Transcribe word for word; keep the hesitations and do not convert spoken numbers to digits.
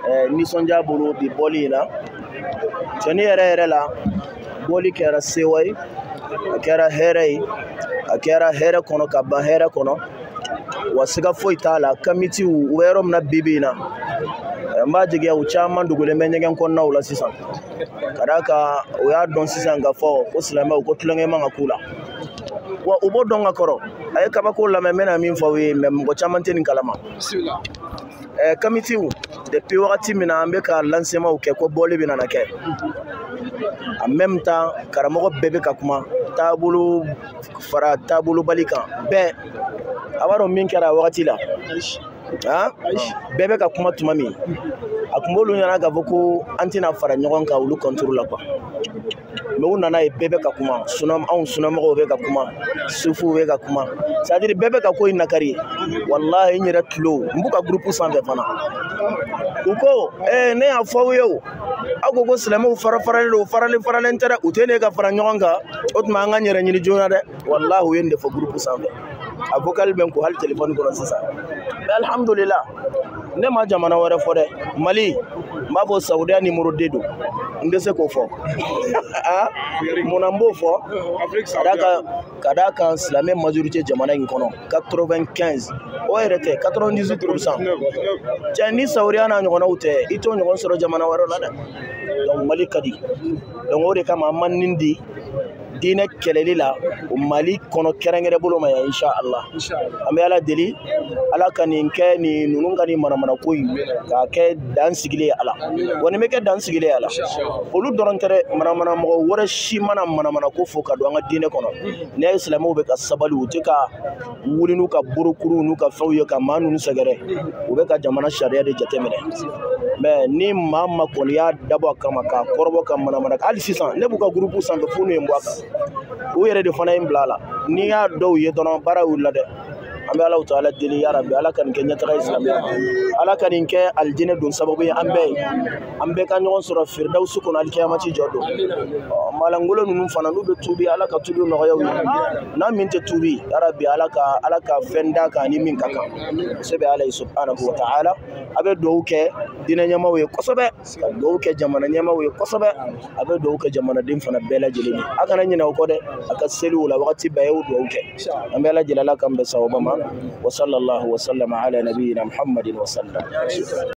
nisɔndiya bolo bi bɔli in na cɛni yɛrɛ yɛrɛ la bɔli kɛra sewa ye a kɛra hɛrɛ ye a kɛra hɛrɛ kɔnɔ ka ban hɛrɛ kɔnɔ wa siga foyi t'a la kamitiw u bɛ yɔrɔ min na bibi in na n b'a jigiya u caman dogolen bɛ ɲɛgɛn kɔnɔnaw la sisan ka d'a kan u y'a dɔn sisan ka fɔ ko silamɛw ko tulonkɛ man ka k'u la wa u b'o dɔn ka kɔrɔ a ye kabako lamɛn n bɛna min fɔ aw ye mɛ mɔgɔ caman tɛ nin kalama kamitiw depuis wagati min na an bɛ ka lancement kɛ ko bɔli bɛ nana kɛ en même temps karamɔgɔ bɛɛ bɛ ka kuma taabolo fara taabolobali kan bɛɛ a b'a dɔn min kɛra a wagati la bɛɛ bɛ ka kuma tuma min a tun b'olu ɲɛna k'a fɔ ko an tɛna fara ɲɔgɔn kan olu contour la quoi mais u nana ye bɛɛ bɛ ka kuma anw sunamɔgɔw bɛ ka kuma sufuw bɛ ka kuma c'est à dire bɛɛ bɛ ka ko in nakari wallahi n yɛrɛ tulo n b'u ka groupe sanfɛ fana u ko ne y'a fɔ aw ye o aw ko ko silamɛw fara faralen don faralen faralen tɛ dɛ u tɛ ne ka fara ɲɔgɔn kan o tuma an ka n yɛrɛ ɲini joona dɛ wallahi u ye nin de fɔ groupe sanfɛ a vocal bɛ n ko hali téléphone kɔnɔ sisan mais alhamdulillah ne ma jamana wɛrɛ fɔ dɛ Mali n b'a fɔ Saudiya numéro deux don n bɛ se k'o fɔ munna n b'o fɔ ka d'a kan silamɛ majorité jamana in kɔnɔ quatre-vingt-quinze o yɛrɛ tɛ quatre-vingt-dix-huit pour cent cɛ ni Saudiya n'a ɲɔgɔnnaw tɛ i t'o ɲɔgɔn sɔrɔ jamana wɛrɛ la dɛ donc Mali ka di donc o de kama an ma nin di diinɛ kɛlɛli la o Mali kɔnɔ kɛrɛnkɛrɛn bolo ma yan insha Allah an bɛ Ala deli Ala ka nin kɛ nin ninnu ka nin manamana ko in k'a kɛ dan sigilen ye Ala wa nin bɛ kɛ dan sigilen ye Ala olu dɔrɔn tɛ dɛ manamana mɔgɔ wɛrɛ si mana manamana ko fɔ ka don an ka diinɛ kɔnɔ n'i ye silamɛw bɛ ka sabali u tɛ ka wuli n'u ka burukuru n'u ka fɛnw ye ka maa ninnu sɛgɛrɛ u bɛ ka jamana sariya de jateminɛ mais ni maa ma kɔni y'a dabɔ a kama k'a kɔrɔbɔ ka manamana hali sisan ne b'u ka groupe sanfɛ f'u ye n bɔ a kan u yɛrɛ de fana ye n bila a la n'i y'a dɔw ye dɔrɔn baara y'u la dɛ an bɛ Alahu Taala deli ya Rabbi Ala ka nin kɛ ɲɛtaga ye silamɛya ma Ala ka nin kɛ alijinɛ don sababu ye an bɛɛ ye an bɛɛ ka ɲɔgɔn sɔrɔ firidawusi kɔnɔ alikiyamati jɔ don malangolo ninnu fana n'u bɛ tuubi Ala ka tuubi nɔgɔya u ye n'a min tɛ tuubi ya Rabbi Ala ka Ala ka fɛn d'a kan ni min ka kan se bɛ Ala ye subhanahu wa ta'ala a bɛ dugawu kɛ diinɛ ɲɛmaaw ye kosɛbɛ ka dugawu kɛ jamana ɲɛmaaw ye kosɛbɛ a bɛ dugawu kɛ jamanaden fana bɛɛ lajɛlen ye a kana ɲinɛ o kɔ dɛ a ka seliw la wagati bɛɛ y'o dugawu kɛ an bɛ Ala deli Ala k'an bɛn sababa ma wa sallallahu wa sallama ala nabiyyina Muhammadin wa sallam